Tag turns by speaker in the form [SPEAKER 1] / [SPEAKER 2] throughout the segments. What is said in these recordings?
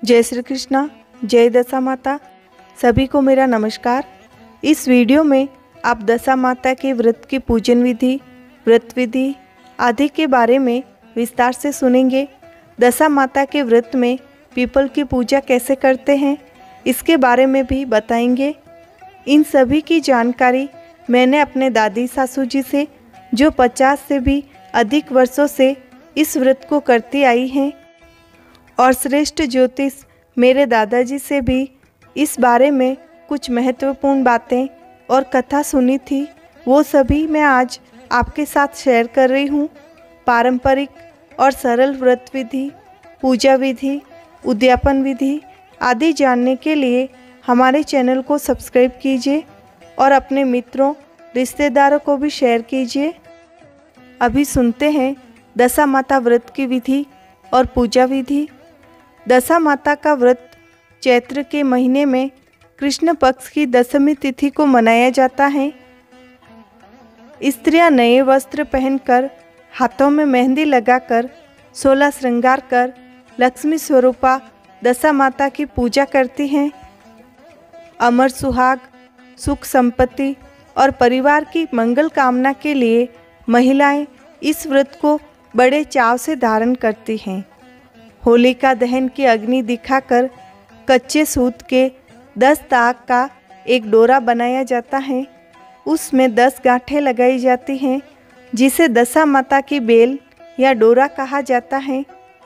[SPEAKER 1] जय श्री कृष्णा, जय दशा माता। सभी को मेरा नमस्कार। इस वीडियो में आप दशा माता के व्रत की पूजन विधि, व्रत विधि आदि के बारे में विस्तार से सुनेंगे। दशा माता के व्रत में पीपल की पूजा कैसे करते हैं, इसके बारे में भी बताएंगे। इन सभी की जानकारी मैंने अपने दादी सासू जी से, जो 50 से भी अधिक वर्षों से इस व्रत को करती आई हैं, और श्रेष्ठ ज्योतिष मेरे दादाजी से भी इस बारे में कुछ महत्वपूर्ण बातें और कथा सुनी थी। वो सभी मैं आज आपके साथ शेयर कर रही हूँ। पारंपरिक और सरल व्रत विधि, पूजा विधि, उद्यापन विधि आदि जानने के लिए हमारे चैनल को सब्सक्राइब कीजिए और अपने मित्रों, रिश्तेदारों को भी शेयर कीजिए। अभी सुनते हैं दशा माता व्रत की विधि और पूजा विधि। दशा माता का व्रत चैत्र के महीने में कृष्ण पक्ष की दशमी तिथि को मनाया जाता है। स्त्रियां नए वस्त्र पहनकर, हाथों में मेहंदी लगाकर, 16 श्रृंगार कर लक्ष्मी स्वरूपा दशा माता की पूजा करती हैं। अमर सुहाग, सुख संपत्ति और परिवार की मंगल कामना के लिए महिलाएं इस व्रत को बड़े चाव से धारण करती हैं। होलिका दहन की अग्नि दिखाकर कच्चे सूत के 10 ताक का एक डोरा बनाया जाता है। उसमें 10 गांठें लगाई जाती हैं, जिसे दशा माता की बेल या डोरा कहा जाता है।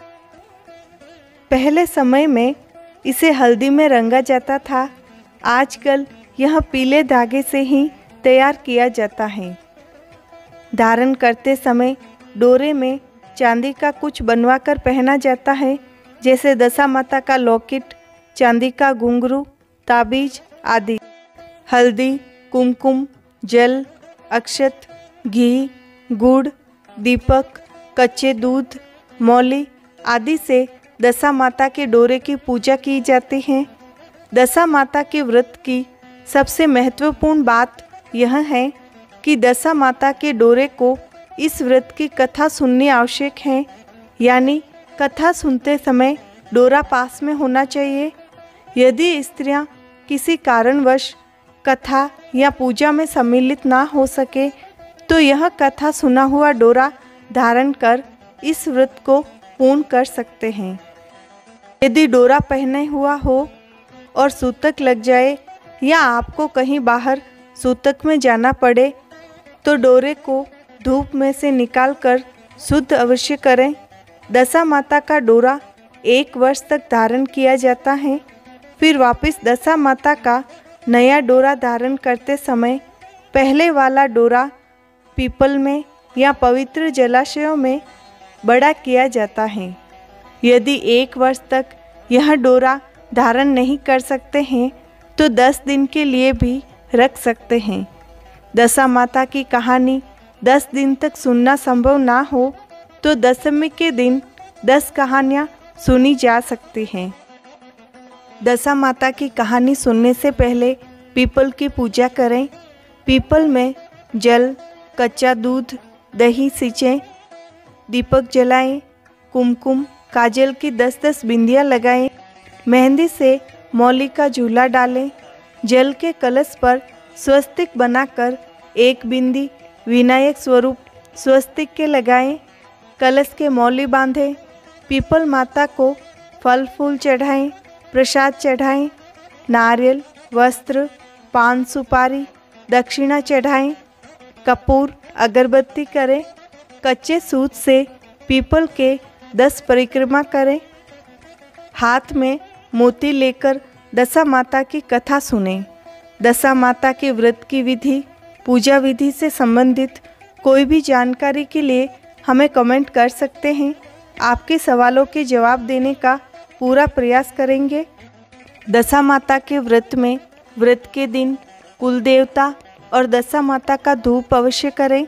[SPEAKER 1] पहले समय में इसे हल्दी में रंगा जाता था। आजकल यह पीले धागे से ही तैयार किया जाता है। धारण करते समय डोरे में चांदी का कुछ बनवाकर पहना जाता है, जैसे दशा माता का लॉकेट, चांदी का घुंघरू, ताबीज आदि। हल्दी, कुमकुम, जल, अक्षत, घी, गुड़, दीपक, कच्चे दूध, मौली आदि से दशा माता के डोरे की पूजा की जाती है। दशा माता के व्रत की सबसे महत्वपूर्ण बात यह है कि दशा माता के डोरे को इस व्रत की कथा सुननी आवश्यक है, यानी कथा सुनते समय डोरा पास में होना चाहिए। यदि स्त्रियां किसी कारणवश कथा या पूजा में सम्मिलित ना हो सके तो यह कथा सुना हुआ डोरा धारण कर इस व्रत को पूर्ण कर सकते हैं। यदि डोरा पहने हुआ हो और सूतक लग जाए या आपको कहीं बाहर सूतक में जाना पड़े तो डोरे को धूप में से निकालकर शुद्ध अवश्य करें। दशा माता का डोरा 1 वर्ष तक धारण किया जाता है। फिर वापस दशा माता का नया डोरा धारण करते समय पहले वाला डोरा पीपल में या पवित्र जलाशयों में बड़ा किया जाता है। यदि 1 वर्ष तक यह डोरा धारण नहीं कर सकते हैं तो 10 दिन के लिए भी रख सकते हैं। दशा माता की कहानी 10 दिन तक सुनना संभव ना हो तो दशमी के दिन 10 कहानियाँ सुनी जा सकती हैं। दशा माता की कहानी सुनने से पहले पीपल की पूजा करें। पीपल में जल, कच्चा दूध, दही सींचें, दीपक जलाएं, कुमकुम, काजल की 10-10 बिंदियाँ लगाएं, मेहंदी से मौली का झूला डालें, जल के कलश पर स्वस्तिक बनाकर एक बिंदी विनायक स्वरूप स्वस्तिक के लगाएं, कलश के मौली बांधें, पीपल माता को फल फूल चढ़ाएं, प्रसाद चढ़ाएं, नारियल, वस्त्र, पान सुपारी, दक्षिणा चढ़ाएं, कपूर, अगरबत्ती करें, कच्चे सूत से पीपल के 10 परिक्रमा करें, हाथ में मोती लेकर दशा माता की कथा सुनें। दशा माता के व्रत की विधि, पूजा विधि से संबंधित कोई भी जानकारी के लिए हमें कमेंट कर सकते हैं। आपके सवालों के जवाब देने का पूरा प्रयास करेंगे। दशा माता के व्रत में व्रत के दिन कुल देवता और दशा माता का धूप अवश्य करें।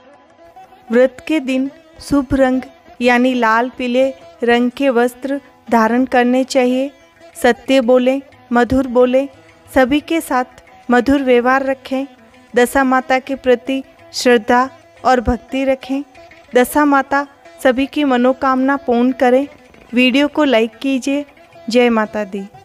[SPEAKER 1] व्रत के दिन शुभ रंग यानी लाल पीले रंग के वस्त्र धारण करने चाहिए। सत्य बोलें, मधुर बोलें, सभी के साथ मधुर व्यवहार रखें। दशा माता के प्रति श्रद्धा और भक्ति रखें। दशा माता सभी की मनोकामना पूर्ण करें। वीडियो को लाइक कीजिए जय माता दी।